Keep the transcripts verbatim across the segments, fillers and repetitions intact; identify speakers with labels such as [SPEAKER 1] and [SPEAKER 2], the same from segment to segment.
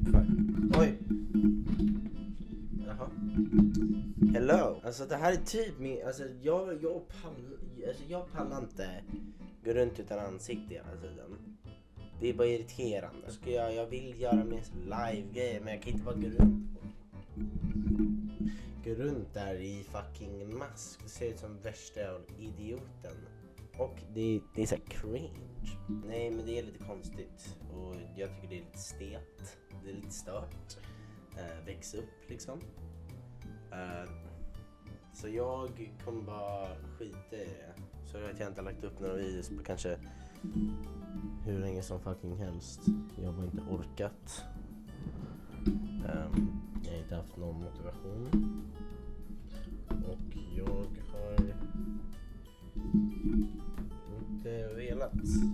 [SPEAKER 1] Fuck. Oj. Jaha. Hello. Alltså det här är typ min... Alltså jag, jag, pallar, alltså, jag pallar inte gå runt utan ansikte hela tiden. Det är bara irriterande. Ska jag, jag vill göra mer live-grejer, men jag kan inte bara gå runt. Gå runt där i fucking mask. Det ser ut som värsta idioten. Och det, det är så här cringe. Nej, men det är lite konstigt. Och jag tycker det är lite stelt. Det är lite stört. Uh, väx upp liksom. Uh, så jag kommer bara skita i det. Så att jag inte har lagt upp några videos på kanske hur länge som fucking helst. Jag har inte orkat. Um, jag har inte haft någon motivation. Och jag har inte velat.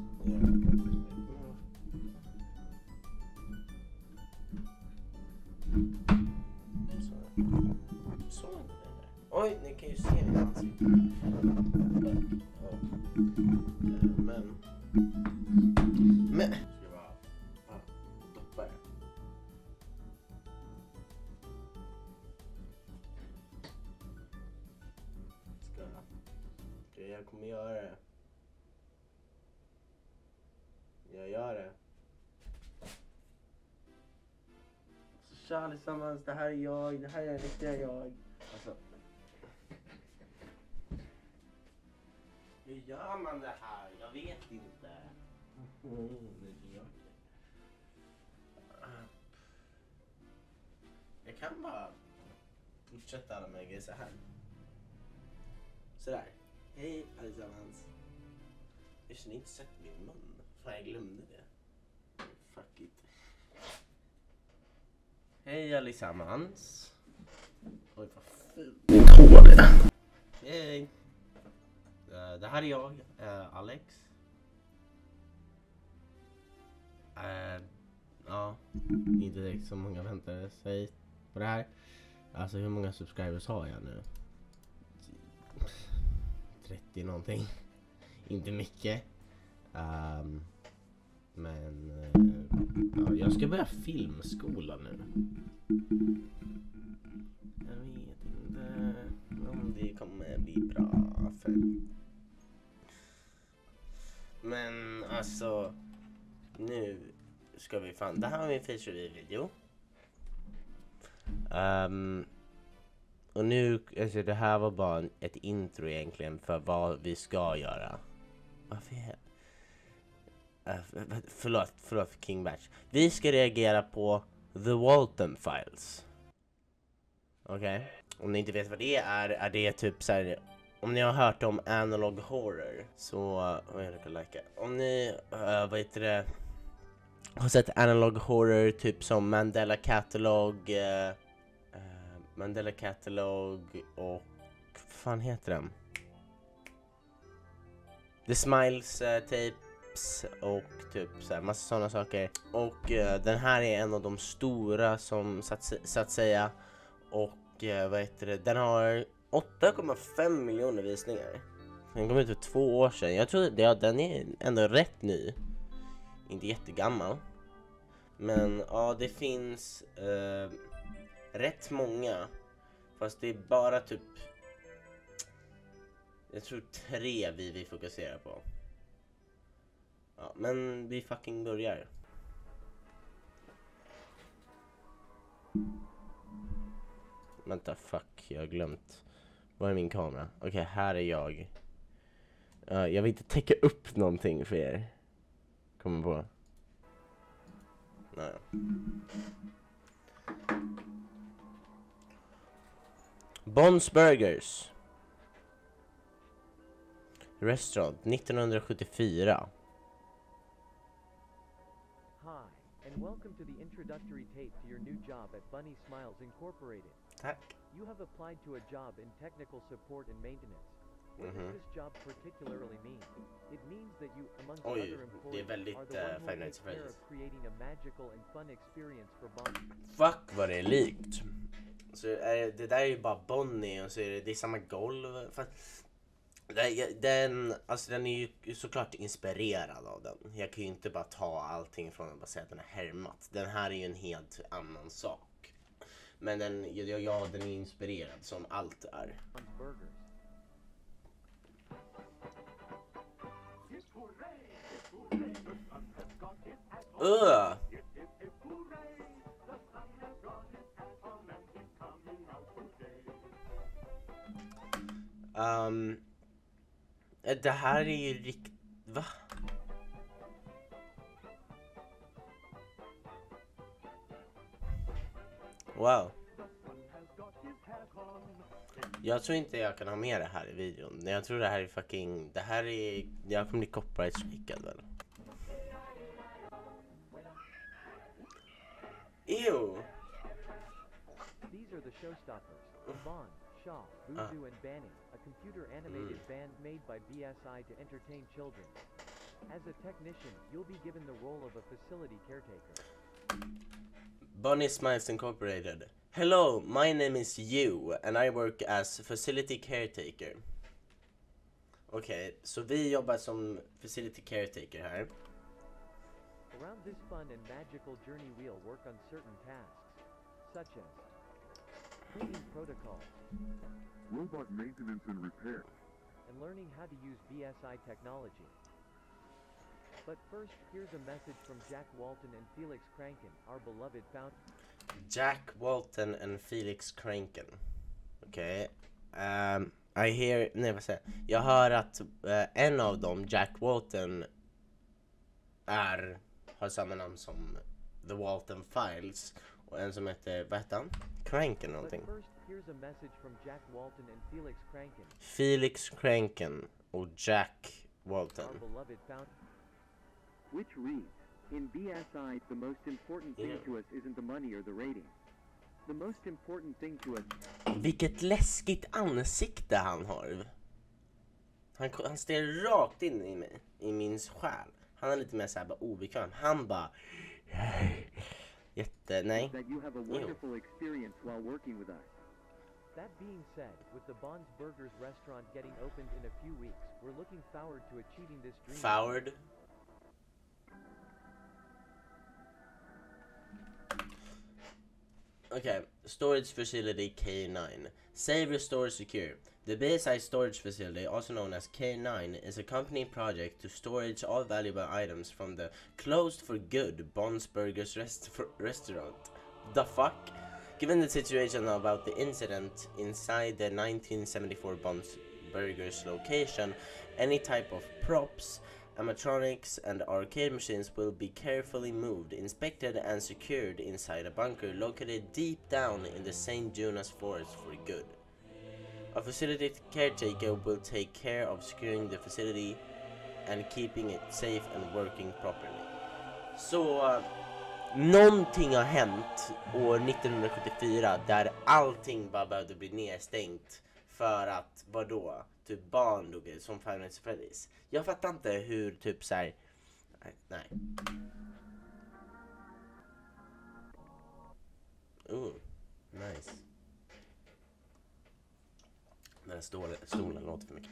[SPEAKER 1] Så. Så. Oj, ni kan ju se min ansikte. Ja. Men Men ska jag bara ja, doppa det. Ska jag Okej, jag kommer göra det. Jag gör det. Så tja allesammans, det här är jag. Det här är den riktiga jag. Alltså. Hur gör man det här? Jag vet inte. Mm, det gör det. Jag kan bara fortsätta alla med grejer så här. Sådär. Hej allesammans. Jag känner inte sett min mun. Fan, jag glömde det. Fuck it. Hej allesammans. Oj, vad fult. Min hår är. Hej. Uh, det här är jag, uh, Alex. Uh, ja, inte direkt så många väntade sig på det här. Alltså hur många subscribers har jag nu? trettio någonting. Inte mycket. Um, men uh, ja, jag ska börja filmskola nu. Jag vet inte om det kommer bli bra för. Men alltså nu ska vi fan, det här var min feature video. Um, och nu, alltså det här var bara ett intro egentligen för vad vi ska göra. Varför är uh, förlåt, förlåt för King Batch. Vi ska reagera på The Walton Files. Okej? Okay? Om ni inte vet vad det är, är det typ så här. Om ni har hört om analog horror så, oh, jag kan like. Om ni, uh, vad heter det, har sett analog horror typ som Mandela Catalog, uh, uh, Mandela Catalog och vad fan heter den? The Smiles uh, tapes och typ så här massa sådana saker. Och uh, den här är en av de stora som så att, så att säga. Och uh, vad heter det, den har åtta komma fem miljoner visningar. Den kom ut för två år sedan. Jag tror att den är ändå rätt ny. Inte jättegammal. Men ja, det finns eh, rätt många. Fast det är bara typ, jag tror tre vi vill fokusera på. Ja, men vi fucking börjar. Vänta, fuck, jag har glömt. Var är min kamera? Okej, okay, här är jag. Uh, jag vill inte täcka upp någonting för er. Kommer på. Nej. Bonds Burgers. Restaurant nittonhundrasjuttiofyra.
[SPEAKER 2] Hi, and welcome to the introductory tape to your new job at Bunny Smiles Incorporated.
[SPEAKER 1] Tack.
[SPEAKER 2] You have applied to a job in technical support and maintenance. What
[SPEAKER 1] Mm-hmm.
[SPEAKER 2] does this job particularly mean? It means that you, amongst
[SPEAKER 1] Oj,
[SPEAKER 2] other
[SPEAKER 1] det är
[SPEAKER 2] employees,
[SPEAKER 1] väldigt,
[SPEAKER 2] are the one
[SPEAKER 1] uh,
[SPEAKER 2] who
[SPEAKER 1] Five
[SPEAKER 2] takes
[SPEAKER 1] Nights at
[SPEAKER 2] care
[SPEAKER 1] Freddy's.
[SPEAKER 2] of creating a magical and fun experience for Bonnie.
[SPEAKER 1] Fuck vad det är likt. Så är det, det där är ju bara Bonnie och så är det, det är samma golv. Fast Den, den, alltså den är ju såklart inspirerad av den. Jag kan ju inte bara ta allting från den och bara säga att den är härmat. Den här är ju en helt annan sak. Men den, ja, ja, den är inspirerad som allt är.
[SPEAKER 2] Burgers.
[SPEAKER 1] Ugh! Um, det här är ju riktigt... Va? Wow. Jag tror inte jag kan ha med det här i videon. Jag tror det här är fucking... Det här är... Jag kommer bli copyright-strikad väl? Ew!
[SPEAKER 2] These are the showstoppers. Bond, Shaw, Voodoo, and Banning, a computer-animated
[SPEAKER 1] Mm.
[SPEAKER 2] band made by B S I to entertain children. As a technician, you'll be given the role of a facility caretaker.
[SPEAKER 1] Bunny Smiles Incorporated. Hello, my name is Yu and I work as facility caretaker. Okej, okay, så vi jobbar som facility caretaker här.
[SPEAKER 2] Around this fun and magical journey we'll work on certain tasks, such as cleaning protocols,
[SPEAKER 3] robot maintenance and repair,
[SPEAKER 2] and learning how to use B S I technology. But first, here's a message from Jack Walton and Felix Kranken, our beloved founder.
[SPEAKER 1] Jack Walton and Felix Kranken. Okej. Okay. Um, I hear... Nej, vad säger jag? Jag hör att uh, en av dem, Jack Walton, är... har samma namn som The Walton Files. Och en som heter... Vad heter han? Kranken någonting.
[SPEAKER 2] But first, here's a message from Jack Walton and Felix Kranken.
[SPEAKER 1] Felix Kranken och Jack Walton.
[SPEAKER 2] Our beloved founder.
[SPEAKER 4] Which reads, in B S I, the most important thing
[SPEAKER 1] Yeah.
[SPEAKER 4] to us isn't the money or the rating. The most important thing to us
[SPEAKER 1] Vilket läskigt ansikte han har. Han, han stirrar rakt in i mig, i min själ. Han är lite mer såhär bara obekväm. Han bara... Jätte... Nej.
[SPEAKER 4] that you have a wonderful experience while working with us.
[SPEAKER 2] That being said, with the Bond's Burgers restaurant getting opened in a few weeks, we're looking forward to achieving this dream.
[SPEAKER 1] Forward. Okay, storage facility K nine. Save, restore, secure. The B S I storage facility, also known as K nine, is a company project to storage all valuable items from the closed for good Bond's Burgers rest restaurant. The fuck? Given the situation about the incident inside the nineteen seventy-four Bond's Burgers location, any type of props, animatronics and arcade machines will be carefully moved, inspected and secured inside a bunker located deep down in the Saint Jonas forest for good. A facility caretaker will take care of securing the facility and keeping it safe and working properly. Så uh, någonting har hänt år nittonhundrasjuttiofyra där allting bara behövde bli nedstängt för att, vadå? Typ barn dog som Five Nights at Freddy's. Jag fattar inte hur typ såhär... Nej, nej. Oh, nice. Den här stolen, stolen låter för mycket.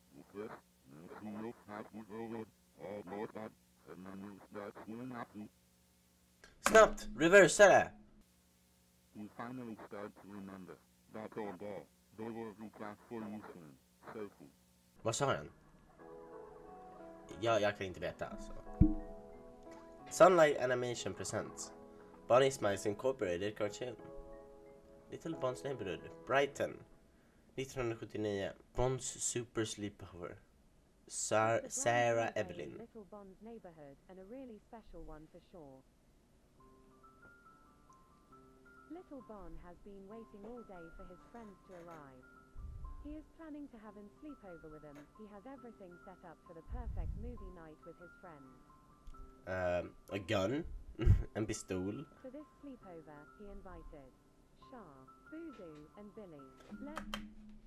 [SPEAKER 1] Snabbt! Reversa det!
[SPEAKER 3] You finally start to remember. That's all ball. They will be back for you soon. Safety.
[SPEAKER 1] Vad sa den? Ja, jag kan inte veta alltså. Sunlight Animation presents Bunny Smiles Incorporated cartoon. Little Bond's Neighborhood, Brighton, nittonhundrasjuttionio. Bond's Super Sleepover. Sar Sarah Evelyn.
[SPEAKER 5] Little Bond's Neighborhood, and a really special one for sure. Little Bond has been waiting all day for his friends to arrive. He is planning to have him sleep over with him. He has everything set up for the perfect movie night with his friends.
[SPEAKER 1] Um, a gun. En pistol.
[SPEAKER 5] For this sleepover, he invited Shah, Voodoo, and Billy. Let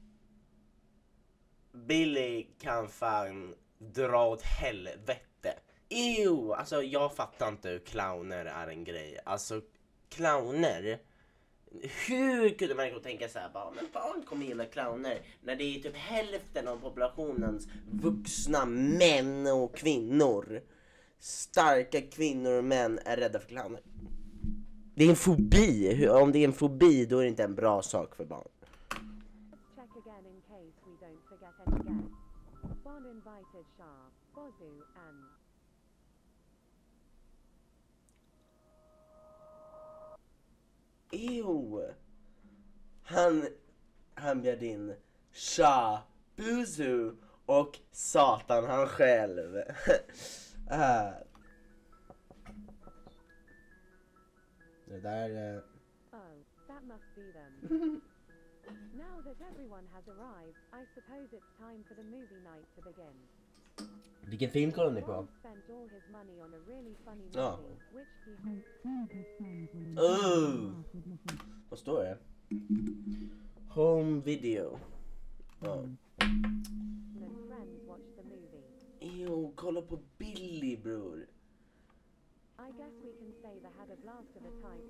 [SPEAKER 1] Billy kan fan dra åt helvete. Ew! Alltså jag fattar inte hur clowner är en grej. Alltså clowner, Hur kunde människor tänka så här, bara, men barn kommer gilla clowner när det är typ hälften av populationens vuxna män och kvinnor, starka kvinnor och män, är rädda för clowner. Det är en fobi. Hur- Om det är en fobi, då är det inte en bra sak för barn.
[SPEAKER 5] Let's check again in case we don't forget any guests. Bond invited Shah, Bozu, and
[SPEAKER 1] Ew. Han, han bjöd in Shah, Buzu och Satan han själv. Ah. Det där... eh,
[SPEAKER 5] oh, that must be them. Now that everyone has arrived, I suppose it's time for the movie night to begin.
[SPEAKER 1] Vilken film kollar ni på?
[SPEAKER 5] Bond spent all his money on a really funny
[SPEAKER 1] Ja.
[SPEAKER 5] movie, which he
[SPEAKER 1] Oh. Vad står det? Home video. Ja.
[SPEAKER 5] and friends watched the movie.
[SPEAKER 1] Ew, kolla på Billy, bror.
[SPEAKER 5] I guess we can say they had a blast of a time.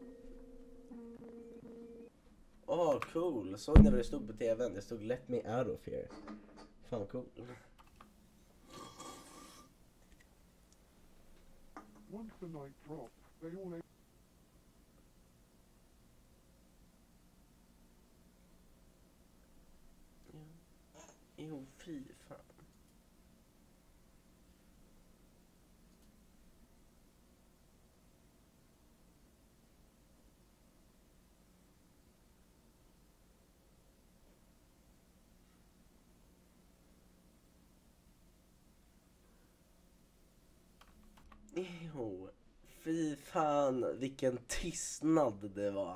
[SPEAKER 1] Åh, oh, cool. Såg ni vad det stod på tvn? Det stod Let me out of here. Fan vad cool.
[SPEAKER 3] Once the night dropped, they all ate
[SPEAKER 1] Jo, fy fan. Jo, fy fan vilken tystnad det var.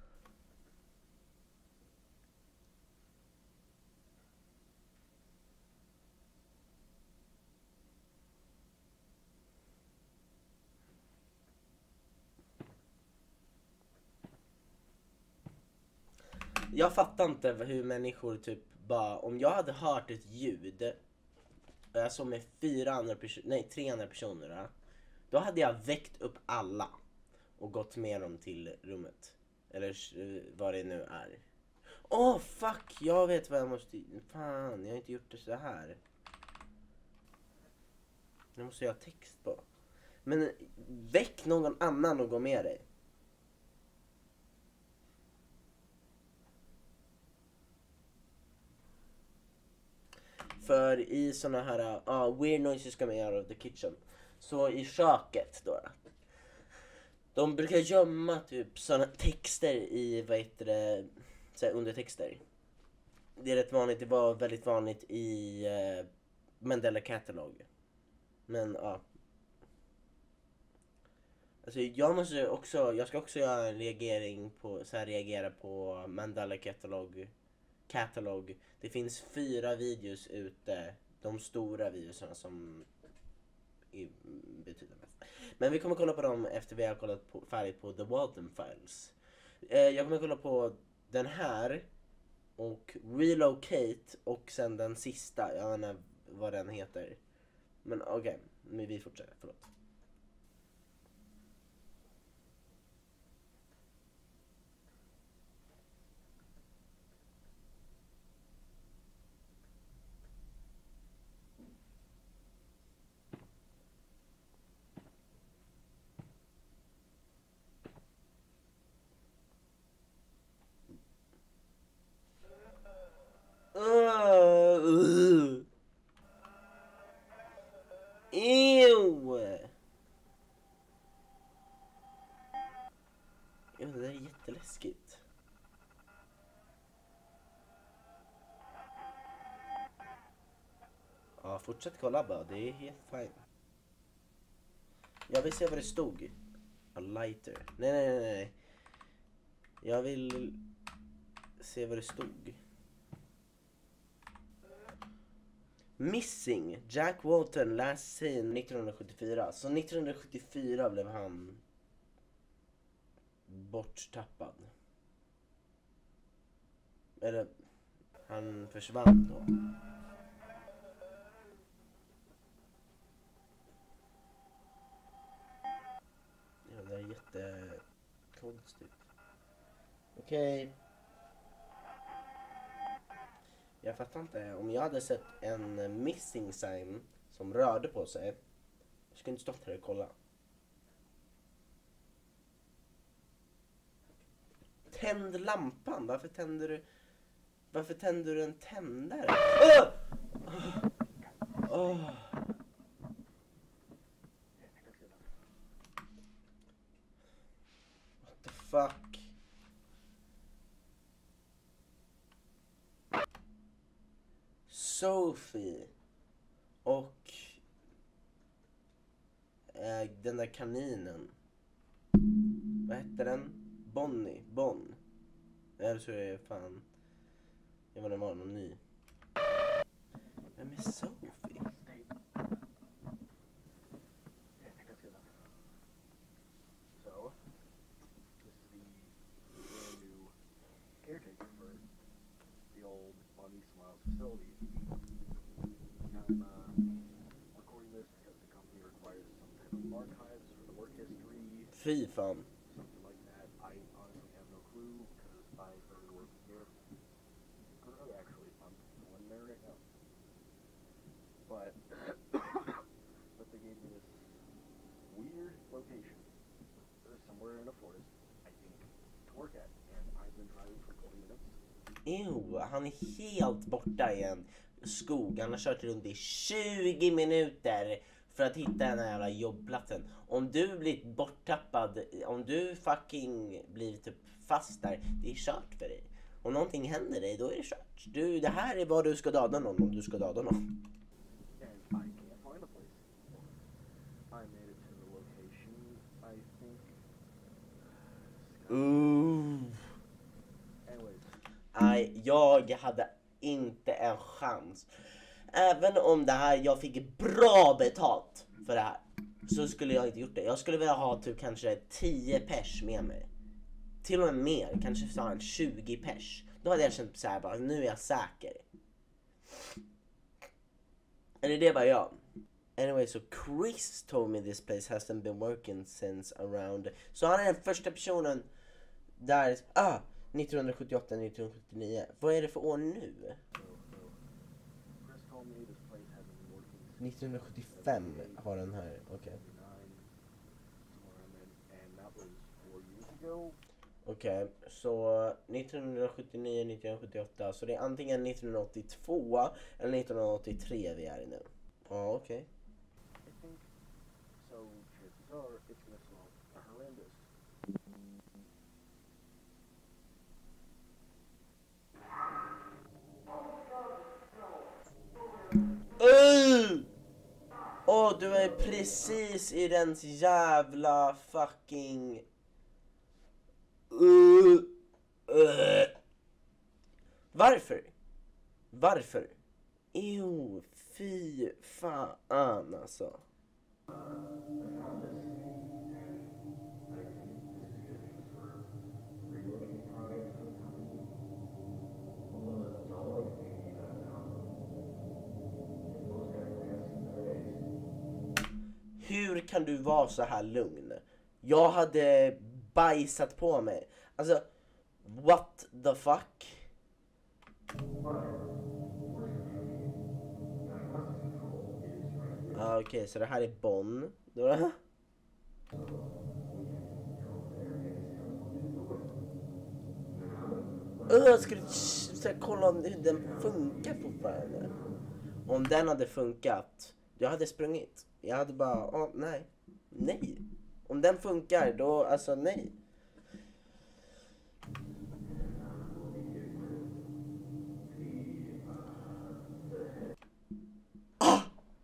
[SPEAKER 1] Jag fattar inte hur människor typ bara, om jag hade hört ett ljud och jag såg med fyra andra personer, nej tre andra personer, då, då hade jag väckt upp alla och gått med dem till rummet. Eller eh, vad det nu är. Åh, oh, fuck, jag vet vad jag måste, fan, jag har inte gjort det så här. Nu måste jag ha text på. Men väck någon annan och gå med dig. För i såna här uh, weird noises coming out of the kitchen. Så i köket då. De brukar gömma typ såna texter i, vad heter det, så här undertexter. Det är rätt vanligt, det var väldigt vanligt i uh, Mandela Catalog. Men ja. Uh, alltså jag måste också, jag ska också göra en reagering på, så här reagera på Mandela Catalog. Catalog. Det finns fyra videos ute, de stora videorna som är betydligt mest. Men vi kommer kolla på dem efter vi har kollat på, färdigt på The Walton Files. Eh, jag kommer kolla på den här och Relocate och sen den sista, jag vet inte vad den heter. Men okej, okay, men vi fortsätter, förlåt. Uh, Ew! Jo, det där är jätteläskigt. Ja, fortsätt kolla bara, det är helt fine. Jag vill se vad det stod. A lighter. Nej, nej, nej, nej. Jag vill se vad det stod. Missing. Jack Walton last seen nittonhundrasjuttiofyra. Så nittonhundrasjuttiofyra blev han borttappad. Eller han försvann då. Ja, det är jättekonstigt. Okej. Jag fattar inte. Om jag hade sett en missing sign som rörde på sig, jag skulle inte stått här och kolla. Tänd lampan. Varför tänder du? Varför tänder du en tändare? Oh! Oh. What the fuck? Sophie och äh, den där kaninen. Vad hette den? Bonnie, Bon. Jag tror det är fan. Jag var det var någon ny. Vem är Sophie?
[SPEAKER 6] So, this is the brand new caretaker for the old Bonnie Smiles facility. I'm uh, recording this because the company requires some type of archives for the work history,
[SPEAKER 1] Fy fan.
[SPEAKER 6] something like that. I honestly have no clue because I started working here. Or actually, I'm going there right now. But, but they gave me this weird location. There's somewhere in a forest, I think, to work at. And I've been driving for twenty minutes.
[SPEAKER 1] Ew, han är helt borta i en skog. Han har kört runt i tjugo minuter för att hitta den här jävla jobbplatsen. Om du blir borttappad, om du fucking blir typ fast där, det är kört för dig. Om någonting händer dig, då är det kört. Du, det här är vad du ska döda någon om du ska döda någon.
[SPEAKER 6] And I can't find the place. I made it to the location, I think.
[SPEAKER 1] Ooh.
[SPEAKER 6] Anyways,
[SPEAKER 1] Nej, jag hade inte en chans. Även om det här, jag fick bra betalt för det här, så skulle jag inte gjort det. Jag skulle vilja ha typ kanske tio pers med mig. Till och med mer, kanske så en tjugo pers. Då hade jag känt så här bara, nu är jag säker. Eller det var jag. Anyway, so Chris told me this place hasn't been working since around. Så han är den första personen där, ah, nittonhundrasjuttioåtta nittonhundrasjuttionio. Vad är det för år nu?
[SPEAKER 6] so, so Chris told me this place hasn't been working since
[SPEAKER 1] nittonhundrasjuttiofem har den här, okej. Okay.
[SPEAKER 6] seventy-nine, somewhere around then, and that was four years ago.
[SPEAKER 1] Okej, okay, så nittonhundrasjuttionio nittonhundrasjuttioåtta, så det är antingen nittonhundraåttiotvå eller nittonhundraåttiotre vi är i nu. Ja, okej. Okay.
[SPEAKER 6] I think so. Chances are it's gonna smell horrendous.
[SPEAKER 1] Uh! Åh, oh, du är precis i den jävla fucking... Uh, uh. Varför? Varför? Jo, fy fan alltså. Hur kan du vara så här lugn? Jag hade bajsat på mig. Alltså, what the fuck? Ah, okej, okay, så det här är Bonn. Då... Uh, ska du ska jag kolla om hur den funkar fortfarande? Om den hade funkat, jag hade sprungit. Jag hade bara, åh, nej. Nej. Om den funkar, då, alltså nej. Ah!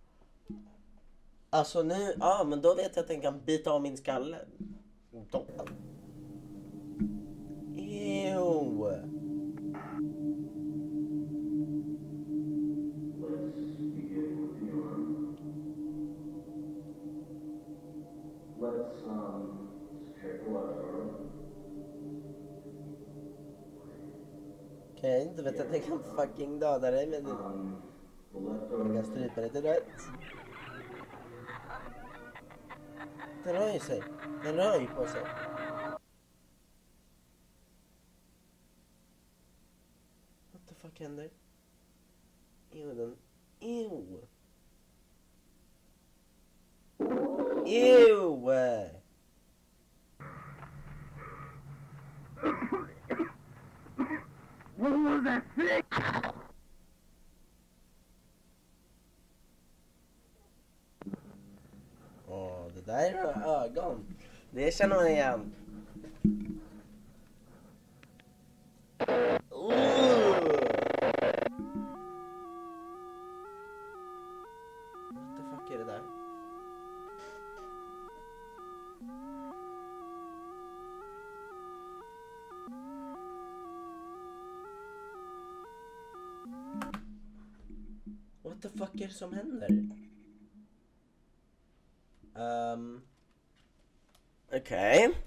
[SPEAKER 1] Alltså nu, ja, men då vet jag att den kan bita av min skalle. Toppen. Ew.
[SPEAKER 7] Let's um check what.
[SPEAKER 1] Okej, du vet att jag kan fucking döda dig, men
[SPEAKER 7] Um,
[SPEAKER 1] jag kan strypa dig till rätt. Den rör ju sig. Den rör ju på sig. fuck händer? Ew, den... Ew! Ew!
[SPEAKER 6] What was that thing?
[SPEAKER 1] Åh, det där är ögon. Det känner man igen. Ooh. What the fuck är det där? What the fuck är det som händer? Um, Okej. Okay.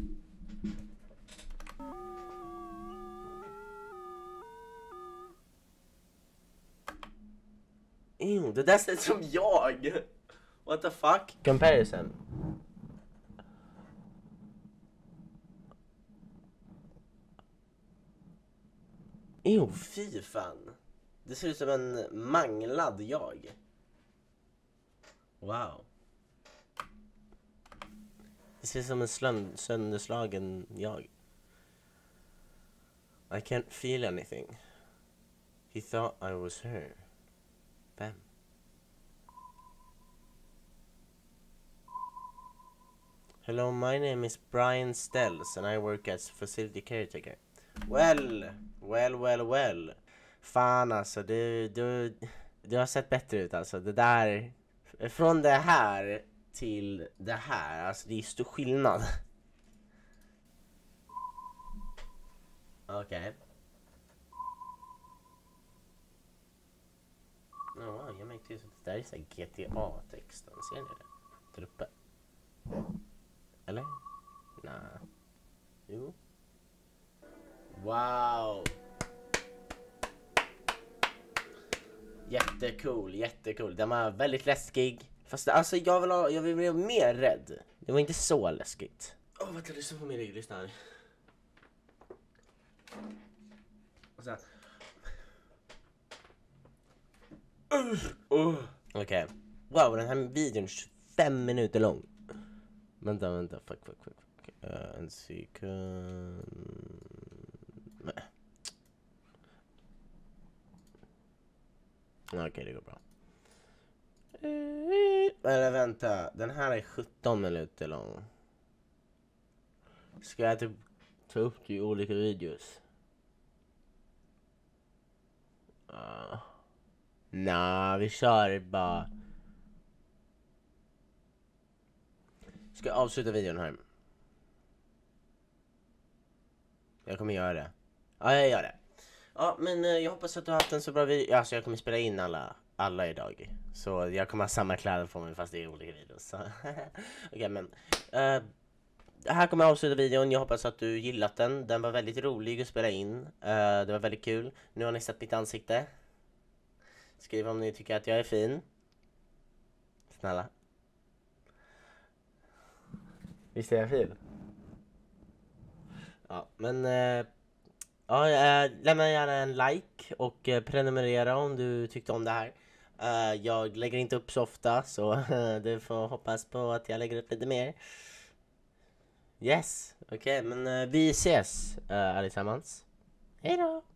[SPEAKER 1] Ew, det där ser ut som jag. What the fuck? Comparison. Ew, fy fan. Det ser ut som en manglad jag. Wow. Det ser ut som en slön- sönderslagen jag. I can't feel anything. He thought I was her. Bam. Hello, my name is Brian Stells and I work as facility caretaker. Well, well, well, well. Fan alltså, du, du, du har sett bättre ut alltså. Det där, från det här till det här, alltså det är stor skillnad. Okej. Okay. Oh, wow, jag märkte just att det där är så här G T A-texten. Ser ni det? Där uppe. Eller? Nej. Jo. Wow. Jättecool, jättecool. Den var väldigt läskig. Fast alltså jag vill ha, jag vill bli mer rädd. Det var inte så läskigt. Åh, oh, vänta, lyssna på min rygg, lyssna här. Och sen. Uh, uh. Okej. Okay. Wow, den här videon är tjugofem minuter lång. Vänta, vänta, fuck, fuck, fuck. fuck. Uh, en sekund. Nej. Okej, okay, det går bra. Eller vänta, den här är sjutton minuter lång. Ska jag typ ta upp det i olika videos? Uh. Nej, vi kör bara. Ska jag avsluta videon här? Jag kommer göra det. Ja, jag gör det. Ja, men eh, jag hoppas att du har haft en så bra video. Alltså jag kommer spela in alla, alla idag. Så jag kommer ha samma kläder på mig fast det är olika videos. Okej, okay, men eh, här kommer jag avsluta videon. Jag hoppas att du gillat den. Den var väldigt rolig att spela in. eh, Det var väldigt kul. Nu har ni sett mitt ansikte. Skriv om ni tycker att jag är fin. Snälla. Visst är jag fin? Ja, men eh, ja, äh, lämna gärna en like och äh, prenumerera om du tyckte om det här. Äh, jag lägger inte upp så ofta, så äh, du får hoppas på att jag lägger upp lite mer. Yes, okej, okay, men äh, vi ses äh, allesammans. Hej då!